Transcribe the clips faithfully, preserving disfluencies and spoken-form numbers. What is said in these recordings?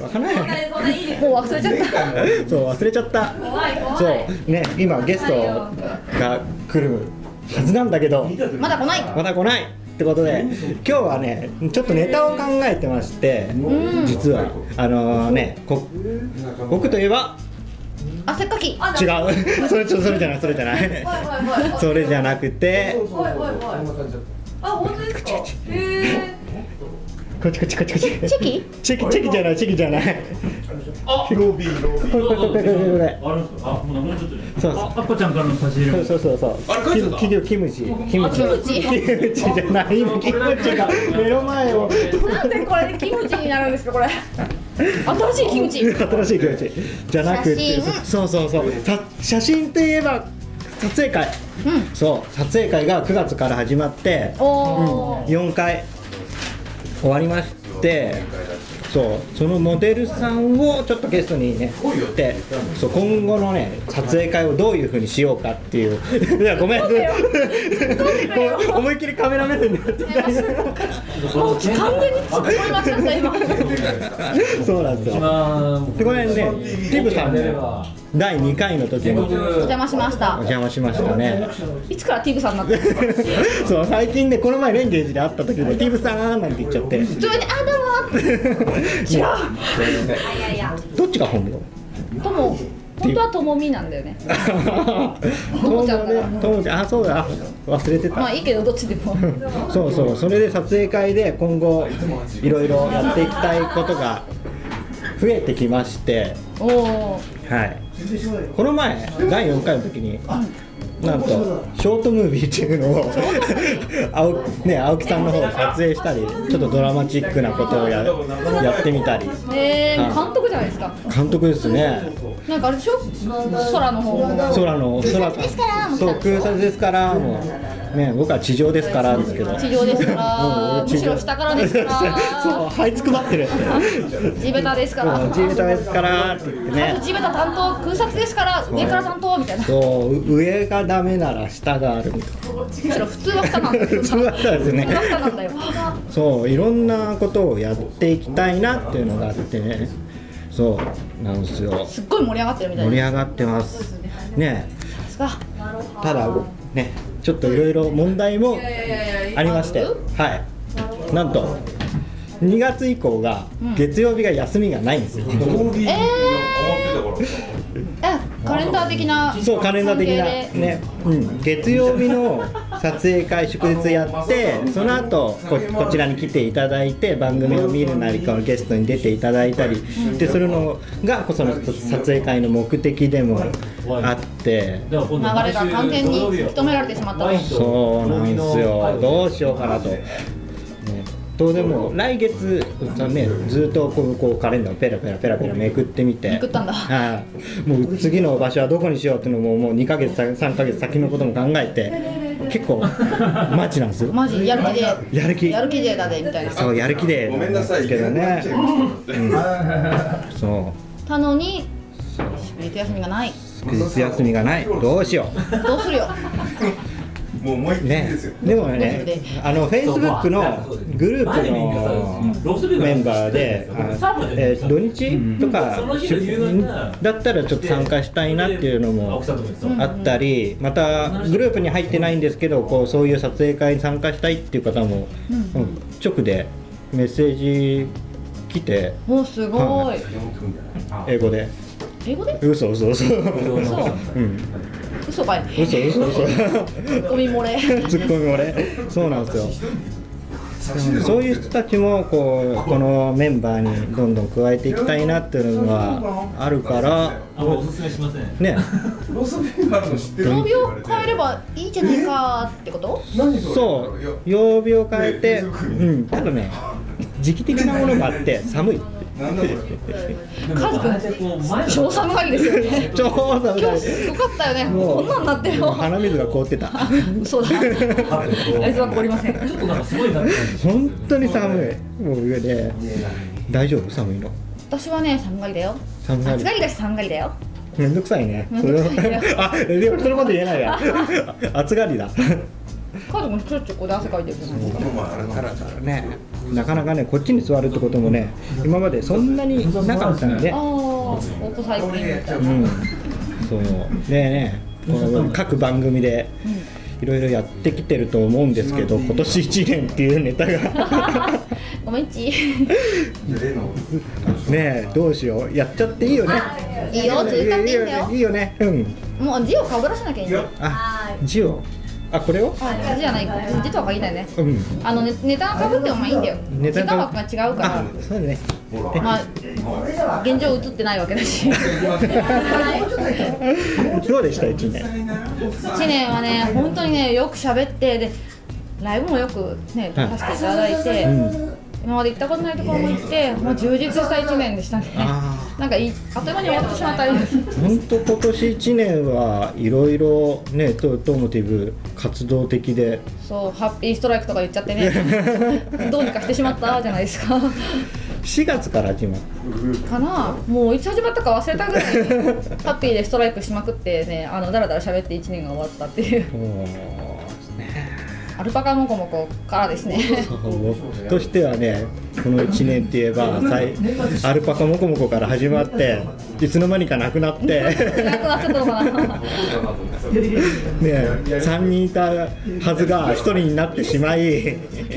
わかんない。 もう忘れちゃった。 そう忘れちゃった。そうね、今ゲストが来るはずなんだけどまだ来ない。 まだ来ないってことで、今日はねちょっとネタを考えてまして、実はあのね、こ僕といえば汗っかき。 違うそれちょそれじゃないそれじゃないそれじゃなくて、 あ、本当ですか。へえ。 こっちこっちこっちこっち。 チェキ？ チェキチェキじゃないチェキじゃない。 あ、ロビーロビー。 これこれこれこれこれ。 あるんですか。あ、もうなくなっちゃってる。 そうそう。 あ、赤ちゃんからの差し入れ。 そうそうそうそう。 あれ書いてた。 キムキムチキムチキムチキムチじゃない今キムチが目の前を。 なんでこれでキムチになるんですかこれ。新しいキムチ。 新しいキムチじゃなくて、 写真そうそうそう。さ写真といえば撮影会。 うん。 そう撮影会がくがつから始まって、 おお。 よんかい終わりまして、そうそのモデルさんをちょっとゲストにね行って、そう今後のね撮影会をどういう風にしようかっていう。いやごめん。思いっきりカメラ目線で。 もう完全に突っ込みました今。 そうなんですよ。でこれね、ティブさんもだいにかいの時にお邪魔しました。 邪魔しましたね。 いつからティブさんになったんですか。 そう最近ね、この前レンゲージで会った時もティブさんなんて言っちゃって。 普通にあどうも。違う。いやいや。 どっちが本名？ とも本当はともみなんだよね。ともちゃんだから。 ともちゃん、あそうだ忘れてた。 まあいいけどどっちでも。 そうそう、それで撮影会で今後いろいろやっていきたいことが増えてきまして、 おお。 はい。この前だいよんかいの時に。なんとショートムービーっていうのを青木、ね、青木さんの方で撮影したり、ちょっとドラマチックなことを や, やってみたり。 えー、監督じゃないですか。 監督ですね。 なんかあれでしょ、空の方も空の空ですからそう空撮ですからもうね、僕は地上ですからですけど、 地上ですからむしろ下からですからそうはいつくばってる地べたですから地べたですからって言ってね、 地べた担当空撮ですから上から担当みたいな。 そう上がダメなら下があるみたいな。 むしろ普通は下なんだよ。 普通は下ですね。 普通は下なんだよ。 そういろんなことをやっていきたいなっていうのがあってね、そうなんですよ。 すっごい盛り上がってるみたいな。 盛り上がってますね。 さすが。 ただね、ちょっといろいろ問題もありまして、はい、なんとにがつ以降が月曜日が休みがないんですよ。 えーえ、カレンダー的な。 そうカレンダー的なね、うん、月曜日の撮影会祝日やって、その後 こ, こちらに来ていただいて番組を見るなり、このゲストに出ていただいたりで、それのがその撮影会の目的でもあって、 流れが完全に引き止められてしまった。 そうなんですよ。どうしようかなと。どうでも来月、ね、ずっとこうこうカレンダーをペラペラペラペラめくってみて、 めくったんだ。 はい、もう次の場所はどこにしようっていうのももうにかげつさんかげつ先のことも考えて、結構マジなんですよ。 マジやる気でやる気やる気でだでみたいな。 そうやる気でごめんなさいけどね、うん、 そうたのに祝日休みがない。 祝日休みがない。どうしよう。 どうするよ。 もう思いっきりねですよ。、 でもね、あのフェイスブックのグループのメンバーで、あえー土日とかだったらちょっと参加したいなっていうのもあったり、またグループに入ってないんですけど、こうそういう撮影会に参加したいっていう方も、うん、直でメッセージ来て、 おすごい。 英語で。 英語で？ 嘘嘘嘘。 嘘。 うん嘘かい。 嘘嘘嘘。 ツッコミ漏れ。 ツッコミ漏れ。そうなんですよ。そういう人たちもこうこのメンバーにどんどん加えていきたいなっていうのがあるから、 おすすめしませんね。 ローストビーフあるの知ってる？ 曜日を変えればいいじゃないかってこと？ そう曜日を変えて、うん、ただね時期的なものがあって寒い。 なんだこれ。 カズ君超寒がりですよね。 超寒い。 今日すごかったよね。 もうこんなんなってよ。 鼻水が凍ってた。 そうだ。あいつは凍りません。 本当に寒い。もう上で大丈夫？寒いの？ 私はね寒がりだよ。 寒がり。 暑がりだし寒がりだよ。 めんどくさいね。 めんどくさいね。 あ、でもそのこと言えないや。暑がりだ。 カズ君ちょっちょこで汗かいてるじゃないですか。 だからね。 なかなかねこっちに座るってこともね今までそんなになかったんでね。 ああ、ここ最近みたいな。 うん、そうでね、この各番組でいろいろやってきてると思うんですけど、今年いちねんっていうネタがごめんち。 ねえどうしよう、やっちゃっていいよね。 いいよ、続かっていいんだよ。 いいよね。うん。 もう字をかぶらせなきゃいいんだよ。 あ、字を。あ、これを？ あ、字じゃない、字とは限らないね。 うん。 あのね、ネタがかぶってもまあいいんだよ。 ネタ時間枠が違うから。 あ、そうだね。 まあ現状映ってないわけだし。 どうでした一年？ 一年はね、本当にねよく喋ってでライブもよくね出させていただいて。うん、今まで行ったことないところも行って、もう充実したいちねんでしたね。なんかいあっという間に終わってしまったり。 本当今年いちねんはいろいろねトーモティブ活動的で、 そうハッピーストライクとか言っちゃってね、どうにかしてしまったじゃないですか。 しがつから始まるかな、もういつ始まったか忘れたぐらいハッピーでストライクしまくってね、あのだらだら喋っていちねんが終わったっていう。アルパカモコモコからですね。 僕としてはね、このいちねんって言えばアルパカモコモコから始まっていつの間にかなくなってなくなっちゃったのかな。 ね、さんにんいたはずがひとりになってしまいね、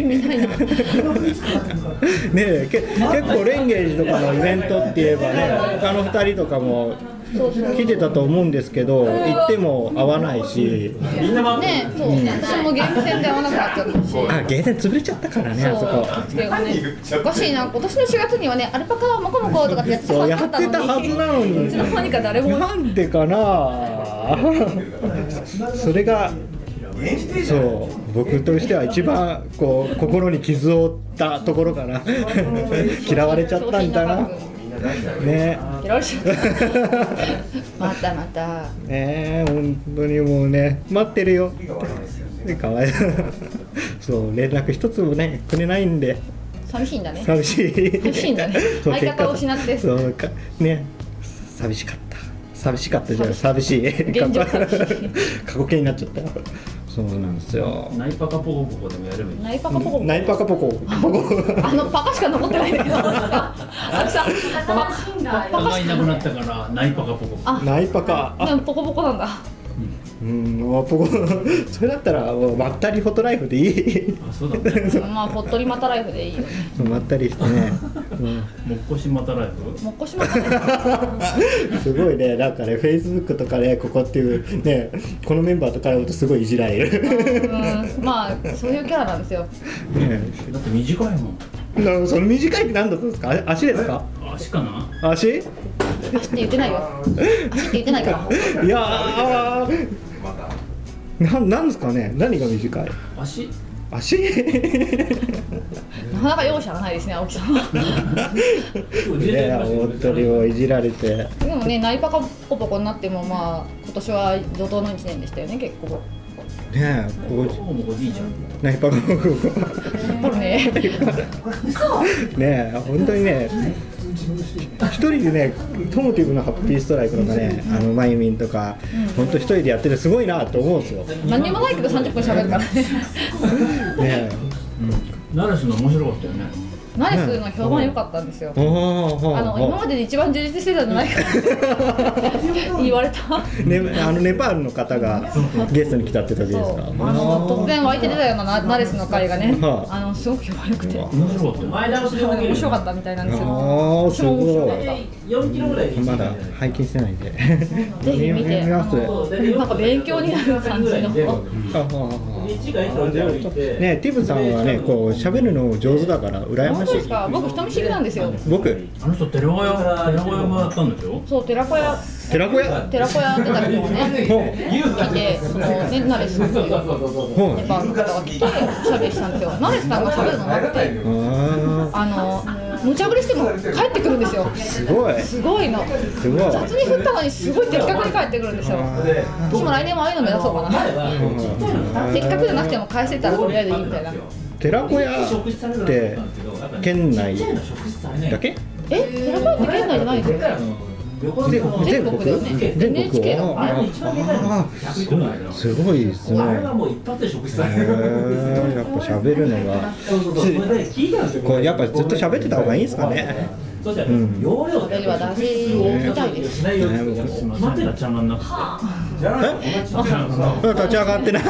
け結構レンゲージとかのイベントって言えばね、他のふたりとかも来てたと思うんですけど、行っても会わないし、 ね、そう、うん、私もゲーム戦で会わなくなっちゃったし、 あ、ゲーム戦潰れちゃったからね、あそこ。 ね、おかしいな、今年のしがつにはね、アルパカモコモコとかってやってたはずだったのに、 やってたはずなのに、 いつの間にか誰も。 なんでかな。それがそう僕としては一番こう心に傷を負ったところかな。嫌われちゃったんだな。ね、 嫌われちゃった。またまた。 ね、本当にもうね、待ってるよ。かわいい。そう連絡一つもねくれないんで。 寂しいんだね。 寂しい。 寂しいんだね。相方を失って。 そうかね、寂しかった。寂しかったじゃん、寂しい。 現状寂しい。 過去形になっちゃった。そうなんですよ。 ナイパカポコポコでもやればいい。 ナイパカポコ。 ナイパカポコ。 あのパカしか残ってないんだけど。あれさ、 パカがいなくなったからナイパカポコ。 ナイパカ。 でもポコポコなんだ。 うん、ポコ。それだったらまったりフォトライフでいい。 あ、そうだね。 まあほっとりまたライフでいいよね。 まったりしてね。 もっこしまたライフ。 もっこしまたライフ。すごいね、なんかね、フェイスブックとかね、ここっていうね、このメンバーと絡むとすごいいじられる。 うん、まあそういうキャラなんですよ。 ね、だって短いもん。 な、その短いって何だったんですか？足ですか？ 足かな？ 足？ 足って言ってないよ。足って言ってないから。 いやー、な、なんですかね、何が短い？ 足？ 足？ なかなか容赦がないですね、青木さんは。 いや、本当にもういじられて。 でもね、ナイパカポコポコになっても、まあ今年は怒涛のいちねんでしたよね、結構。 ねえ、こうナイパカポコポコ。 これね。 ねえ、本当にね。一人でね、トモティブのハッピーストライクとかね、あのマユミンとか、本当一人でやっててすごいなと思うんですよ。 何にもないけどさんじゅっぷん喋るからね。ねえ、ナレスの面白かったよね。 ナレスの評判良かったんですよ。あの今までで一番充実してたんじゃないかって言われた。 ね、あのネパールの方がゲストに来たって時ですか。 あの突然湧いて出たようなナレスの会がね、あのすごく評判良くて。面白かった。前倒しで面白かったみたいなんですよ。 ああ、すごい。 よんキロぐらい。 まだ拝見してないんで。 ぜひ見て。なんか勉強になる感じの。 ね、ティブさんはね、こう喋るの上手だから羨ましい。 そうですか。僕人見知りなんですよ。 僕。 あの人寺子屋、寺子屋もやったんでしょ。 そう、寺子屋。 寺子屋。 寺子屋やってた人をね。来て、そのね、ナレスさんというネパールの方が来て喋りしたんですよ。ナレスさんが喋るのなくて、あの無茶ぶりしても帰ってくるんですよ。 すごい。 すごいの。すごい。雑に振ったのにすごい的確に帰ってくるんですよ。私も来年もああいうの目指そうかな。的確じゃなくても返せたらとりあえずいいみたいな。 寺子屋って県内だけ？ え、寺子屋って県内じゃないですよ。 全国全国全国はああすごいですね。やっぱ喋るのがこうやっぱずっと喋ってた方がいいんですかね。うん、 容量では大事みたいです。 すみません、立ち上がんなくて。 立ち上がってない。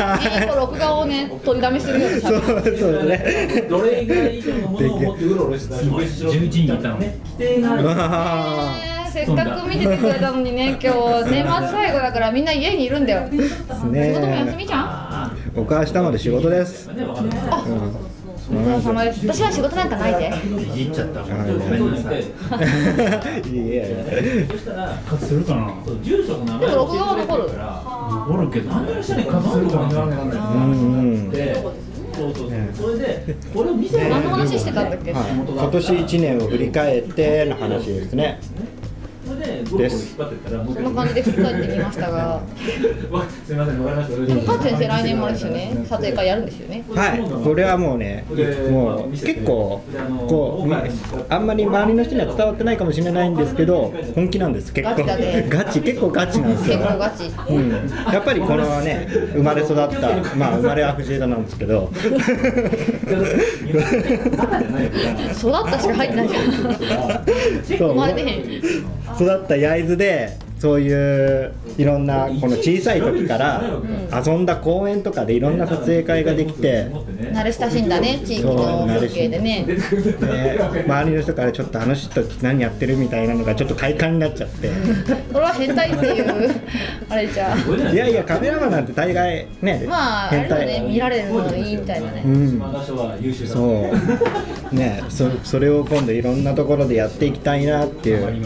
録画をね、取りだめするようにしゃべる。 そうですね。 どれぐらい以上のものを持ってうろうろしてたら、じゅういちにんいたのね。 せっかく見ててくれたのにね、今日年末最後だからみんな家にいるんだよ。仕事も休みじゃん。 僕は明日まで仕事です。 お疲れ様です。私は仕事なんかないで。 いっちゃった。ごめんなさい。 いやいや。 するかな。 でも録画は残る。 残るけど。何をしてね、数するかな。 うんうん。 そうそうそう。それでこれを見せる。 何の話してたんだっけ。 今年一年を振り返っての話ですね。です。 そんな感じで振り返ってみましたが。 すみません、わかりました。 カズ先生、来年もあれですよね。撮影会やるんですよね。 はい、これはもうね、もう結構こうあんまり周りの人には伝わってないかもしれないんですけど、本気なんです。結構ガチ、結構ガチなんですよ。 結構ガチ。 うん、やっぱりこのね、生まれ育った、まあ生まれは藤枝なんですけど、 育ったしか入ってないじゃん。生まれてへん。 育った焼津でそういういろんなこの小さい時から遊んだ公園とかでいろんな撮影会ができて慣れ親しんだね、地域の風景でね。 で周りの人からちょっとあの人何やってるみたいなのがちょっと快感になっちゃって、 これは変態っていうあれじゃいやいやカメラマンなんて大概ね、 まああれだね、見られるのいいみたいなね。 うん、そうね、そそれを今度いろんなところでやっていきたいなっていう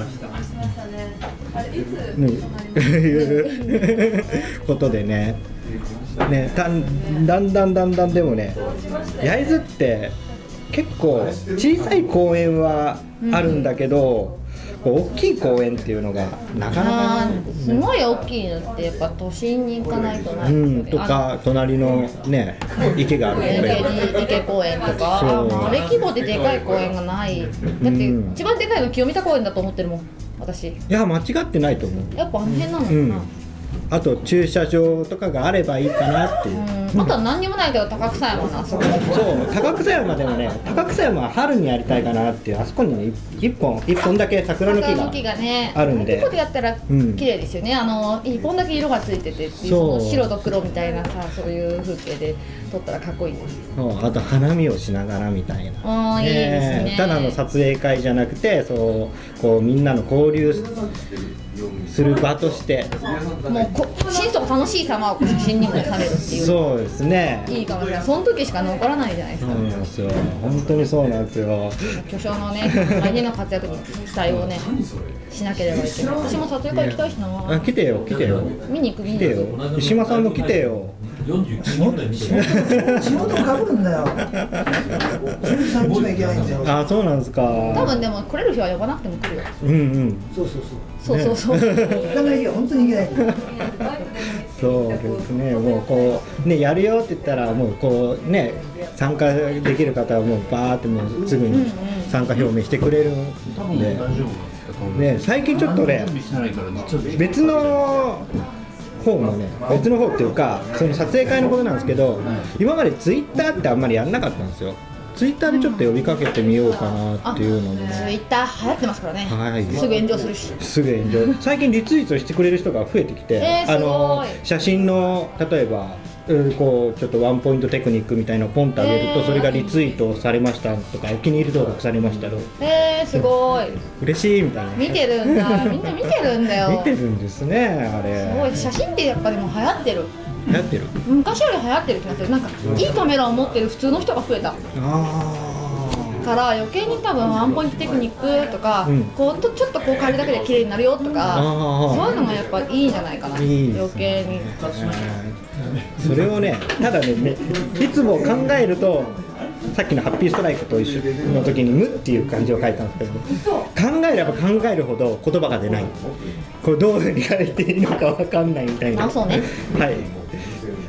いうことでね、ね、だんだんだんだんだんでもね、焼津って結構小さい公園はあるんだけど、うん、大きい公園っていうのがなかなか、 すごい大きいのってやっぱ都心に行かないとない、ね、 うん、とか隣のね池がある公園、 池公園とか、あれ規模ででかい公園がない。だって一番でかいの清見田公園だと思ってるもん。私。いや間違ってないと思う。 やっぱあの辺なのかな、うん、 あと駐車場とかがあればいいかなっていう。 うん、あとは何にもないけど高草山な、そこ。 そう高草山でもね、高草山は春にやりたいかなっていう、あそこに一本一本だけ桜の木があるんで、 ここでやったら綺麗ですよね。うん、あの一本だけ色がついてて、その白と黒みたいなさ、そういう風景で撮ったらかっこいいです。 そう、あと花見をしながらみたいな。 ああ、いいですね。 ただの撮影会じゃなくて、そうこうみんなの交流する場として、 もうこ心底楽しい様を写真にも収めるっていう。 そうですね。 いいかもしれない。その時しか残らないじゃないですか。 そうなんですよ。本当にそうなんですよ。 巨匠のね、来年の活躍に期待をねしなければいけない。私も撮影会行きたいしな。 あ、来てよ、来てよ。 見に行く見に行く。来てよ。石島さんも来てよ。 仕事かぶるんだよ。じゅうさんにちも行けないんだよ。 あ、そうなんですか。 多分でも来れる日は呼ばなくても来るよ。 うんうん。 そうそうそう。 そうそうそう。 行かない日は本当に行けないんだよ。 そうですね。もうこうねやるよって言ったらもうこうね参加できる方はもうバーってもうすぐに参加表明してくれるんで。ね、最近ちょっとね別の方もね、別の方っていうかその撮影会のことなんですけど、今までツイッターってあんまりやんなかったんですよ。ツイッターでちょっと呼びかけてみようかなっていうのも、 ツイッター流行ってますからね、 はい、 すぐ炎上するし、 すぐ炎上最近リツイートしてくれる人が増えてきて、 えー、 あの写真の例えばこうちょっとワンポイントテクニックみたいなのをポンと上げると、えー、それがリツイートされましたとかお気に入り登録されましたと、 えー、すごい嬉しいみたいな、 見てるんだみんな見てるんだよ見てるんですね、あれすごい。写真ってやっぱでも流行ってる流行ってる昔より流行ってる気がする。なんかいいカメラを持ってる普通の人が増えた。 あから余計に多分ワンポイントテクニックとか、うん、こうちょっとこう変えるだけで綺麗になるよとか、そういうのがやっぱいいんじゃないかな、いい余計に、 それをね、ただね、いつも考えるとさっきのハッピーストライクと一緒の時に無っていう漢字を書いたんですけど、考えれば考えるほど言葉が出ない、これどういうふうに書いていいのか分かんないみたいな。 あ、そうね、 はい、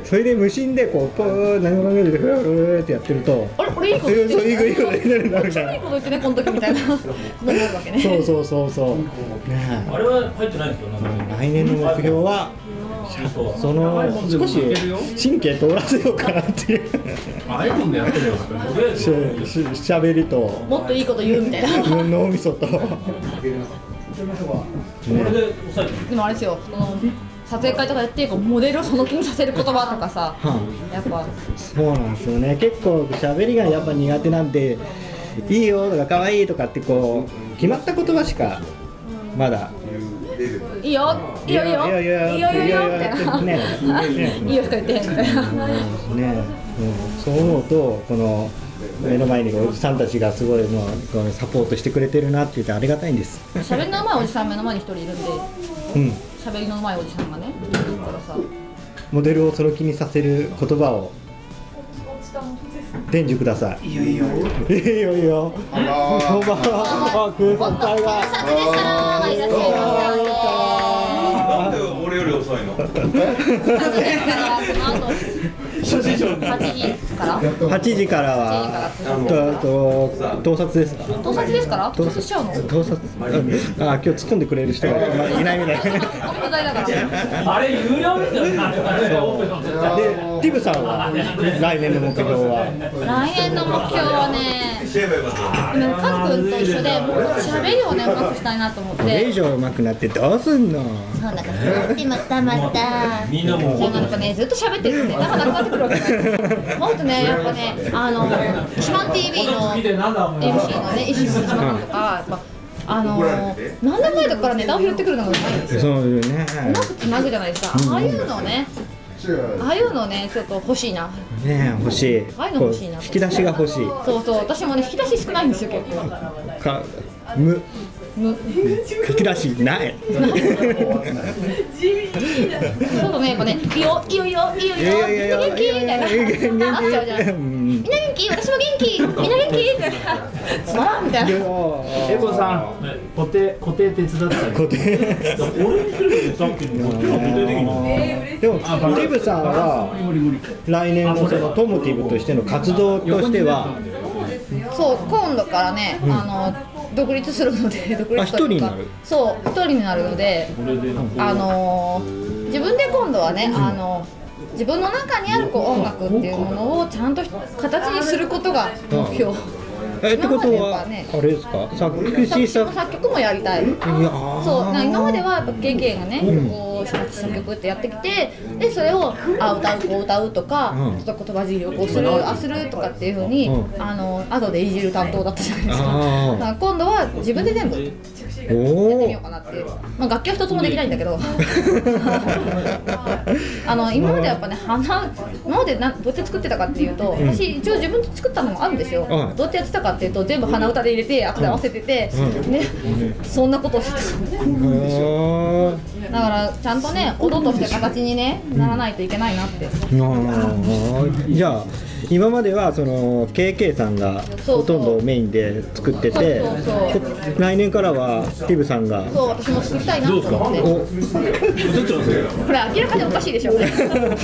それで無心でこうポー何も考えてふわふわってやってると、 あれ俺いいこと言ってる。 そういいこといいこと言ってるなみたいな。 いいこと言ってねこの時みたいな。なるわけね。 そうそうそうそう。ねあれは入ってないんですよ。なんか来年の目標はその少し神経通らせようかなっていう。 アイコンでやってるよ。 ししゃべりともっといいこと言うみたいな。 脳みそと。 これで抑えて。 でもあれですよ。その撮影会とかやってこうモデルをその気にさせる言葉とかさ、やっぱそうなんですよね。結構喋りがやっぱ苦手なんで、いいよとか可愛いとかってこう決まった言葉しかまだいいよいいよいいよいいよいいよいいよみたいなねいいよしか言ってへんみたいなね、そう思うとこの目の前におじさんたちがすごいもうこのサポートしてくれてるなって言ってありがたいんです。 喋りのうまいおじさん目の前に一人いるんで、うん、喋りのうまいおじさんがねいるからさ、 モデルをその気にさせる言葉を伝授ください。いいよいいよいいよいいよ。こんばんは。あ、空撮隊が。 なんで俺より遅いの？ はちじからはちじからは盗撮ですか？ 盗撮ですから盗撮しちゃうの？ 盗撮。あ、今日突っ込んでくれる人がいないみたいな。 あれ有料ですよね。 で、ティブさんは来年の目標は？ 来年の目標はね、カズ君と一緒でもっと喋りをねうまくしたいなと思って。これ以上うまくなってどうすんの？ そうなんかでまたまた。みんなもうなんかねずっと喋ってるんでなかなかなってくるわけない。もっとねやっぱねあのシマン ティーブイ の エムシー のね石橋さんとかやっぱ。あのー、何年前だからネタを拾ってくるのがうまいんですよ。 そうよね。 うまくつなぐじゃないですか。ああいうのね、ああいうのねちょっと欲しいな。 ね欲しい。 ああいうの欲しいな。 引き出しが欲しい。 そうそう、私もね引き出し少ないんですよ結構。 かむ。 む。 引き出しない。 そうねやっぱねいいよいいよいいよいいよいいよみんな元気みたいななっちゃうじゃん。みんな元気私も元気みんな元気みたいなつまらんみたいな。 エコさん固定固定手伝ったり。固定。俺にするけどさっきの固定できるの。 でもティブさんは来年のそのトムティブとしての活動としては。 そう今度からねあの。独立するので独立というかそう一人になるのであのー、自分で今度はね、うん、あの自分の中にあるこう音楽っていうものをちゃんと形にすることが目標。 えってことは、ね、あれですか作詞作作曲もやりたい。いやそうな今まではやっぱ ケーケー がね、うん、こう作曲ってやってきてでそれをあ歌うこう歌うとか、うん、ちょっと言葉尻をこうするあするとかっていう風に、うん、あの後でいじる担当だったじゃないですか。だから今度は自分で全部やってみようかなっていう、まあ、楽器は一つもできないんだけどあの今までやっぱね花今までなどうやって作ってたかっていうと、うん、私一応自分で作ったのもあるんですよ、うん、どうやってやってたかっていうと全部鼻歌で入れて後で合わせてて、うんねうん、そんなことをしてた、うん、だからちゃんとね音として形に、ね、ならないといけないなって、 うん、じゃあ今まではその ケーケー さんがほとんどメインで作ってて来年からはティブさんがそう私も作りたいなと思ってこれ明らかにおかしいでしょなんか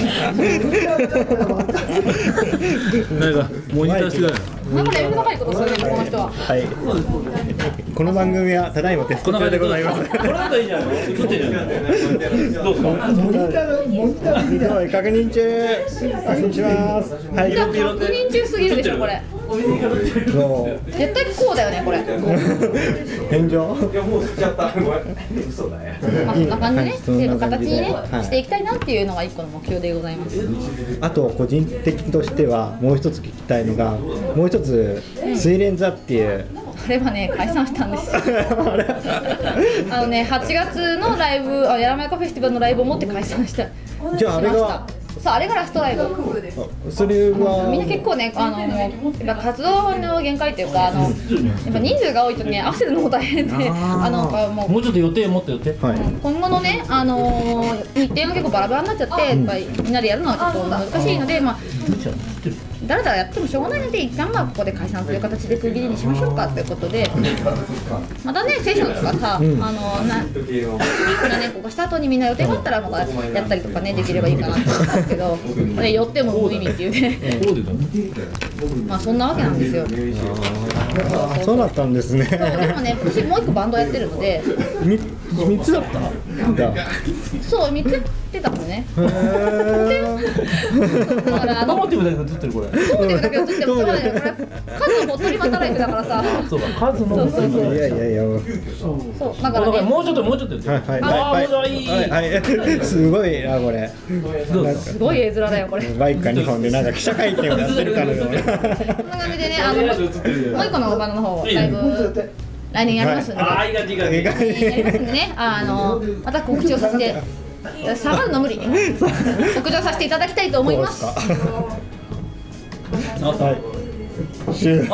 モニター違うなんかレベル高いことするねこの人は。 はいこの番組はただいまテスト中でございます。 これだといいじゃん映ってんじゃんどうですかモニターモニター確認中確認します。はい確認中すぎるでしょこれ。そう絶対こうだよねこれ。 返上。 いやもう吸っちゃった。嘘だね。 まあそんな感じでね全部形にねしていきたいなっていうのが一個の目標でございます。 あと個人的としてはもう一つ聞きたいのがもう一つ水蓮座っていう。 あれはね解散したんですよあのねはちがつのライブあやらまやかフェスティバルのライブを持って解散したじゃああれがそうあれがラストライブそれはみんな結構ねあのやっぱ活動の限界っていうかあのやっぱ人数が多いとね合わせるのも大変であのもうもうちょっと予定持って予定、はい、 今後のねあの日程が結構バラバラになっちゃってやっぱりみんなでやるのはちょっと難しいのでまあだらだらやってもしょうがないので一旦まあここで解散という形で区切りにしましょうかということで、またねセッションとかさ、うん、あのななねんこかした後にみんな予定があったらまたやったりとかねできればいいかなと思うんですけど、ね、寄っても無意味っていうねまあそんなわけなんですよ。 そうだったんですね。 そうでもね私もう一個バンドやってるのでみみっつだった。 そうみっつやってたのね。 へー。だからトモティブだけ映ってるこれ。 トモティブだけ映ってる。そうだよこれ数のほっとり働いてだからさ。 そうか数の。 そうそうそう。 いやいやいや。 そうだからね。 もうちょっともうちょっと。 はいはいはいはい。すごいなこれ。 すごい絵面だよこれ。 バイクかにほんでなんか記者会見をやってるかのような。 こんな感じでねあのもう一個のバンドの方ライブ来年やりますんで。 ああいい感じいい感じ。 やりますんでねあのまた告知をさせて。下がるの無理。告知をさせていただきたいと思います。 はい。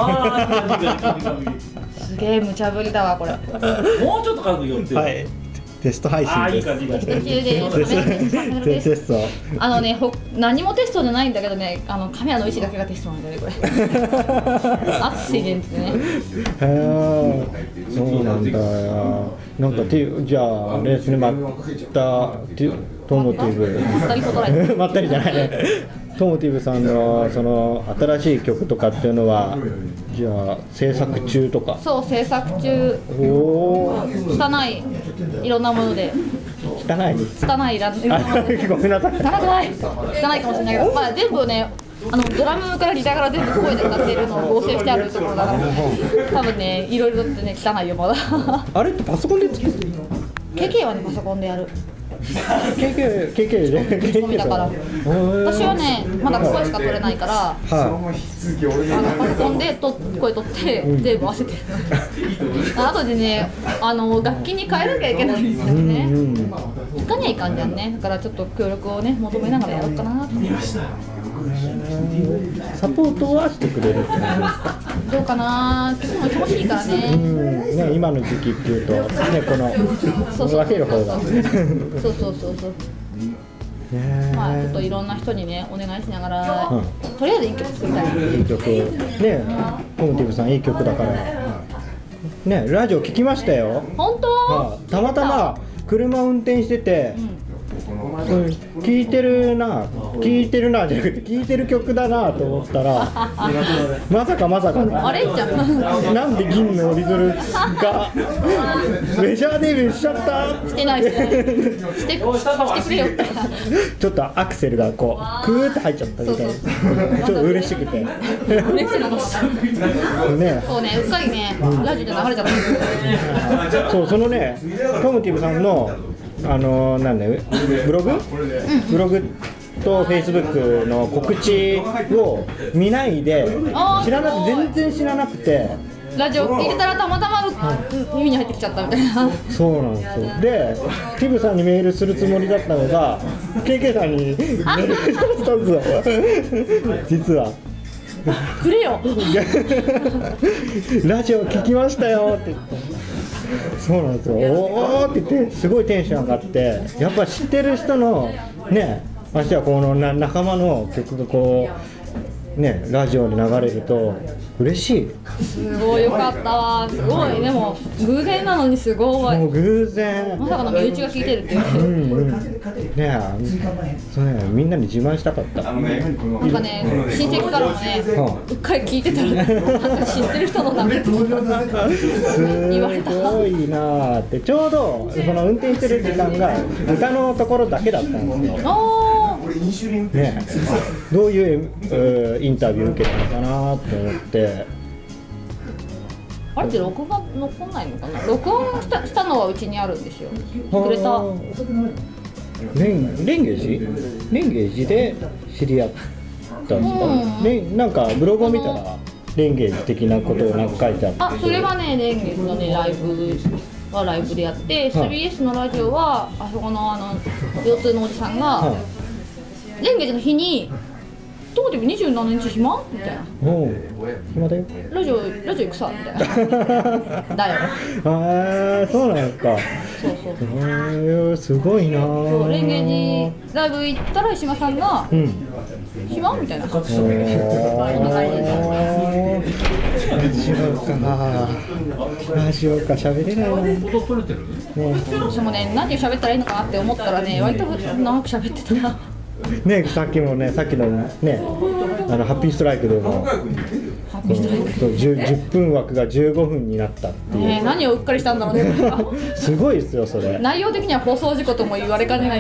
すげえ無茶ぶりだわこれ。 もうちょっと数寄って。 はい。テスト配信です。 あ、いい感じテスト。 あのね、ほ何もテストじゃないんだけどね、あのカメラの位置だけがテストなんだよねこれ。アクシデントね。 へえ、そうなんだよ。なんかてじゃあレースにまったトモティブ。 まったりことない。 まったりじゃない。トモティブさんのその新しい曲とかっていうのはじゃあ制作中とか。 そう制作中。おお。汚いいろんなもので。 汚い。 汚いいろんなもので。 ごめんなさい。 汚くない。汚いかもしれないけど、まあ全部ね。あのドラムからギターから全部声で歌っているのを合成してあるところだから、ね、多分ねいろいろってね汚いよまだ。 あれってパソコンで作ってるの？ ケーケー はねパソコンでやる。 ケーケー ケーケー で打ち込みだから。私はねまだ声しか取れないから、はい、あのパソコンでと声取って全部合わせてる。あとでねあの楽器に変えなきゃいけないんですよね。弾かにはいかんじゃんね。だからちょっと協力をね求めながらやろうかなと思いました。 サポートはしてくれるってことですか？ どうかな。いつも楽しいからね。 うんね今の時期っていうとねこの分ける方が。 そうそうそうそう。まあちょっといろんな人にねお願いしながら、うん、とりあえずいい曲作りたい。 いい曲ねトモティブさんいい曲だからねラジオ聞きましたよ。 本当？ はあ、たまたま車運転してて。うん聞いてるな、聞いてるなじゃなくて聞いてる曲だなと思ったらまさかまさかのあれじゃんなんで銀の折り鶴がメジャーデビューしちゃったしてないしてないしてしてくれよってちょっとアクセルがこうクーって入っちゃったみたいなちょっと嬉しくて嬉しいなねそうねうっかりね、うん、ラジオで流れちゃったそうそのねトモティブさんのあのー、なんだよブログ、うん、ブログとフェイスブックの告知を見ないで知らなく全然知らなくてラジオ聞いてたらたまたま耳に入ってきちゃったみたいな。 そうなんですよ。でティブさんにメールするつもりだったのが ケーケー さんにメールしたんですよ実は。 くれよラジオ聞きましたよって言ってそうなんですよ。おーって言ってすごいテンション上がってやっぱ知ってる人のねましてはこのな仲間の曲がこうねラジオに流れると嬉しい。 すごいよかったわ。すごいでも偶然なのにすごい。 もう偶然。 まさかの身内が聞いてるっていう。 うんうん。ねえ、そうねみんなに自慢したかった。なんかね親戚からもね、うっかり聞いてたらなんか知ってる人の名前とか言われた。 すごいなーってちょうどその運転してる時間が歌のところだけだったんですよ。ね、どういうインタビュー受けたのかなと思ってあれって録画残んないのかな。録音した、したのはうちにあるんですよ。くれたレン、レンゲージレンゲージで知り合ったんですか、うん、レンなんかブログを見たらレンゲージ的なことをなんか書いてあってあ、それはね、レンゲージのね、ライブはライブでやって、スリーエス のラジオはあそこのあの腰痛のおじさんが、はい、レンゲージの日に当時にじゅうしちにち暇みたいな。 おう暇だよ。 ラジオラジオ行くさみたいな。だよ。 ああそうなんですか。 そうそうそう。 えー、すごいな。 そうレンゲージライブ行ったら石間さんが、うん、 暇みたいな。そんな感じです。 しようかな。あ、しようか、喋れないな。ね、 私もね、何を喋ったらいいのかなって思ったらね、割と長く喋ってたな。 ね、さっきもね、さっきのね、あのハッピーストライクでも、じゅっぷん枠がじゅうごふんになったっていう。 ね、何をうっかりしたんだろうね。 すごいですよ、それ。 内容的には放送事故とも言われかねない。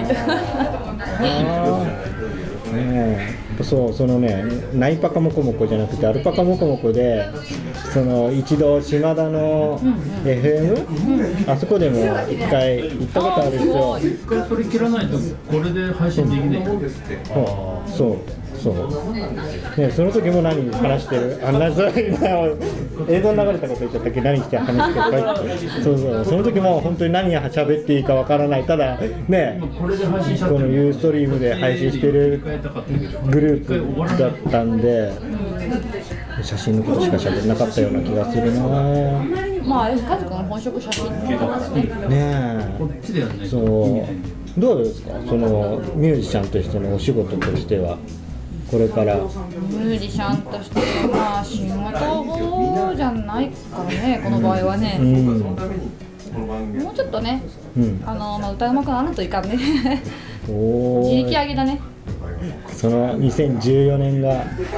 ね、そう、そのね、ナイパカモコモコじゃなくてアルパカモコモコで、その一度島田の エフエム、うん、あそこでも一回行ったことあるんですよ。 一回それ切らないとこれで配信できない。 そうそうね、その時も何話してる、あんなそれ映像流れたこと言っちゃったっけ、何して話してるか、そうそう、その時も本当に何を喋っていいかわからない、ただね、このユーストリームで配信してるグループだったんで、写真のことしか喋れなかったような気がするな。 まあ、家族の本職写真だからね。 ねえ、そう、どうですか、そのミュージシャンとしてのお仕事としては。これからミュージシャンとしてまあ仕事じゃないからね、この場合はね、うん、もうちょっとね、うん、あのまあ、歌うまくならんといかんね。お自力上げだね。 そのにせんじゅうよねんが、うん、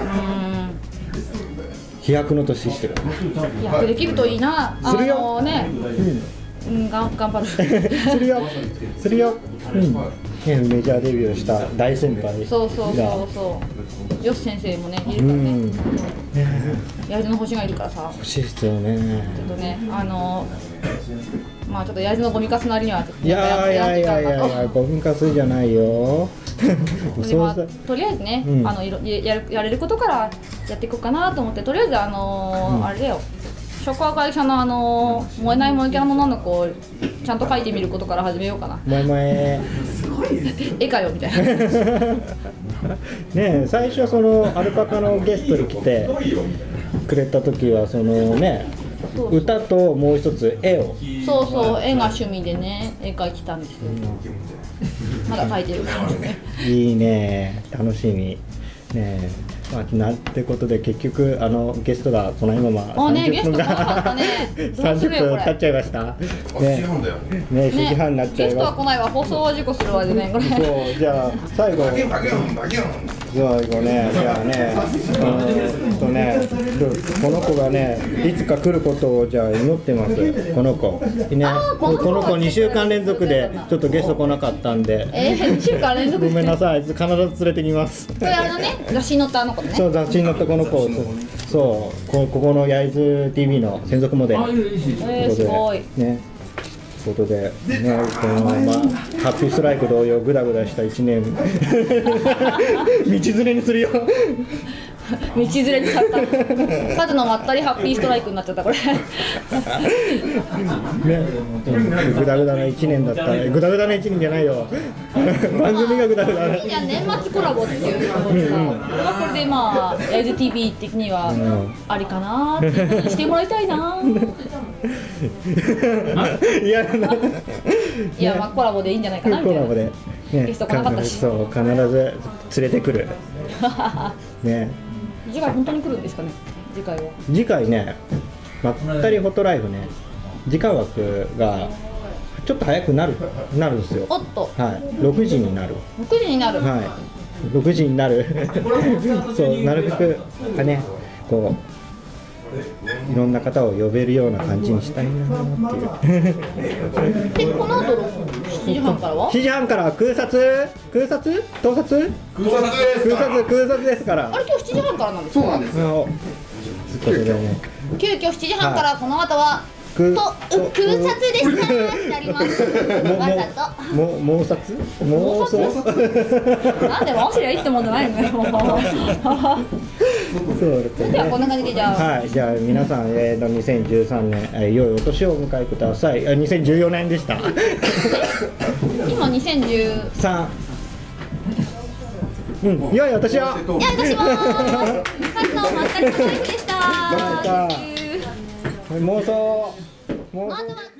飛躍の年してる。 飛躍できるといいな。 するよ。 あのね、うん、うん、が頑張る。 するよ。するよ。うん。メジャーデビューした大先輩。 そうそうそうそう。よし先生もねいるからね。焼津の星がいるからさ。 欲しいですよね。 ちょっとね、あのまあちょっと焼津のゴミカスなりにはちょっといやいやいやいやいや、ゴミカスじゃないよ。 まあ、とりあえずね、うん、あのいろやるやれることからやっていこうかなと思って、とりあえずあのーうん、あれだよ。食和会社のあのー、燃えないモエキャラの女の子をちゃんと描いてみることから始めようかな。 萌え萌え絵かよみたいな。 ねえ、最初そのアルパカのゲストに来てくれた時はそのね、歌ともう一つ絵を。 そうそう、絵が趣味でね、絵描いてたんですよ。うん、まだ描いてるからね。 いいね、楽しみねえ。まあ、なんてことで結局あのゲストが来ないままさんじゅっぷんがさんじゅっぷん経っちゃいました。ねね、しちじはんになっちゃいます。ゲストは来ないわ、放送事故するわでね、これ。 そう、じゃあ最後最後ね、じゃあね、うんとね、この子がねいつか来ることをじゃあ祈ってます。この子ね、この子にしゅうかん連続でちょっとゲスト来なかったんで、 えー、にしゅうかん連続ごめんなさい、必ず連れてきます。 これあのね、雑誌に載ったあの子ね。 そう、雑誌に載ったこの子、そう、ここの焼津 ティービー の専属モデル。 えー、すごいね。ということで、ね、このままハッピーストライク同様グダグダしたいちねん道連れにするよ。 道連れにされた。数のまったりハッピーストライクになっちゃったこれ。ね、 グダグダないちねんだった。グダグダないちねんじゃないよ。番組がグダグダ。 いや、年末コラボっていうのでさ、これはこれでまあ焼津 ティービー 的にはありかなってしてもらいたいな。 いや、 いや、まあコラボでいいんじゃないかなみたいな。 コラボで、ね、 ゲスト来なかったし、 そう必ず連れてくる。ね。 次回本当に来るんですかね。次回は。 次回ね、まったりホットライフね、時間枠がちょっと早くなるなるんですよ。 おっと。 はい。ろくじになる。 ろくじになる。 はい。ろくじになる。そう、なるべくね、こう。いろんな方を呼べるような感じにしたいなっていう。 で、この後しちじはんからは？ しちじはんから空撮？空撮？盗撮？空撮です。空撮空撮ですから。 あれ今日しちじはんからなんですか？ そうなんですよ。 急遽しちじはんからこの後はと空撮ですかってなります。わざと。 も妄撮？妄想？ なんでもしりゃいいってもんじゃないのよ。 そうですね。 ではこんな感じでじゃあ。 はい、じゃあ皆さん、えー、のにせんじゅうさんねん、えー、良いお年をお迎えください。あ、にせんじゅうよねんでした。 今にせんじゅうさん。うん、良いお年を。良いお年を。カットまったりストライクでした。 妄想。 まずは